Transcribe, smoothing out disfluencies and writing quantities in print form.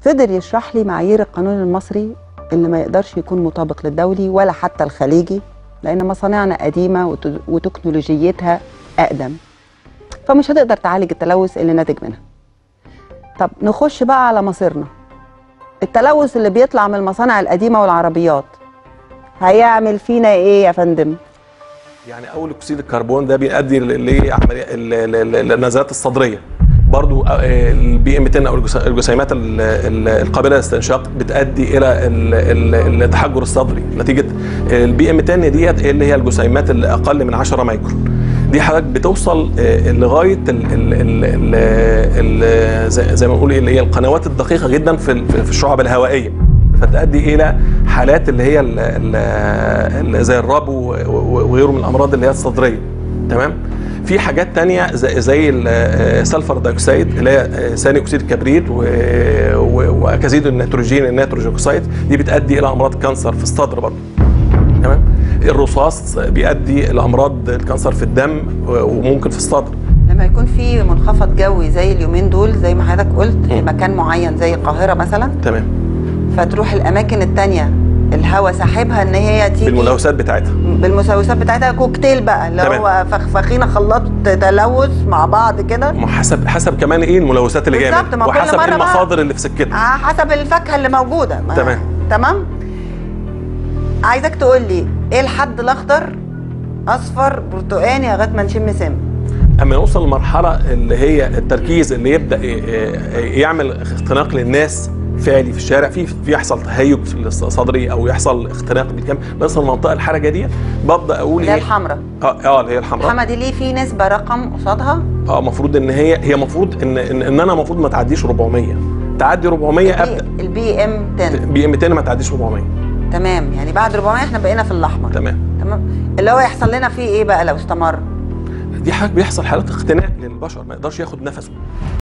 فضل يشرح لي معايير القانون المصري اللي ما يقدرش يكون مطابق للدولي ولا حتى الخليجي، لأن مصانعنا قديمة وتكنولوجيتها أقدم، فمش هتقدر تعالج التلوث اللي ناتج منها. طب نخش بقى على مصيرنا. التلوث اللي بيطلع من المصانع القديمة والعربيات هيعمل فينا إيه يا فندم؟ يعني أول أكسيد الكربون ده بيؤدي لعملية النزلات الصدرية. برضو البي ام 200 او الجسيمات القابله للاستنشاق بتؤدي الى التحجر الصدري نتيجه البي ام 200 ديت اللي هي الجسيمات اللي اقل من 10 مايكرون. دي حضرتك بتوصل لغايه زي ما بنقول اللي هي القنوات الدقيقه جدا في الشعب الهوائيه، فتؤدي الى حالات اللي هي زي الربو وغيره من الامراض اللي هي الصدريه. تمام. في حاجات تانية زي السلفر دايوكسيد اللي هي ثاني اكسيد الكبريت واكاسيد النيتروجين النيتروجين، دي بتؤدي الى امراض كانسر في الصدر برضه. تمام. الرصاص بيؤدي الى امراض الكانسر في الدم وممكن في الصدر. لما يكون في منخفض جوي زي اليومين دول زي ما حضرتك قلت في مكان معين زي القاهره مثلا، تمام، فتروح الاماكن التانية الهواء ساحبها ان هي تيجي بالملوثات بتاعتها كوكتيل بقى اللي هو فخفخينه خلاط تلوث مع بعض كده، حسب كمان ايه الملوثات اللي جايه وحسب ايه المصادر اللي في سكتها، حسب الفاكهه اللي موجوده. تمام. عايزك تقول لي ايه الحد الاخضر، اصفر، برتقاني، لغايه ما نشم سم؟ اما نوصل للمرحله اللي هي التركيز اللي يبدا يعمل اختناق للناس فعلي في الشارع، في يحصل تهيج في الصدري او يحصل اختناق بالكامل، نوصل المنطقه الحرجه دي ببدا اقول اللي هي الحمراء. اللي هي الحمراء دي ليه في نسبه رقم قصادها؟ المفروض ان هي المفروض ان انا المفروض ما تعديش 400، تعدي 400 ابدا. البي ام 10 بي ام 200 ما تعديش 400. تمام. يعني بعد 400 احنا بقينا في الاحمر. تمام. اللي هو يحصل لنا فيه ايه بقى لو استمر؟ دي حاجه بيحصل حالات اختناق للبشر، ما يقدرش ياخد نفسه.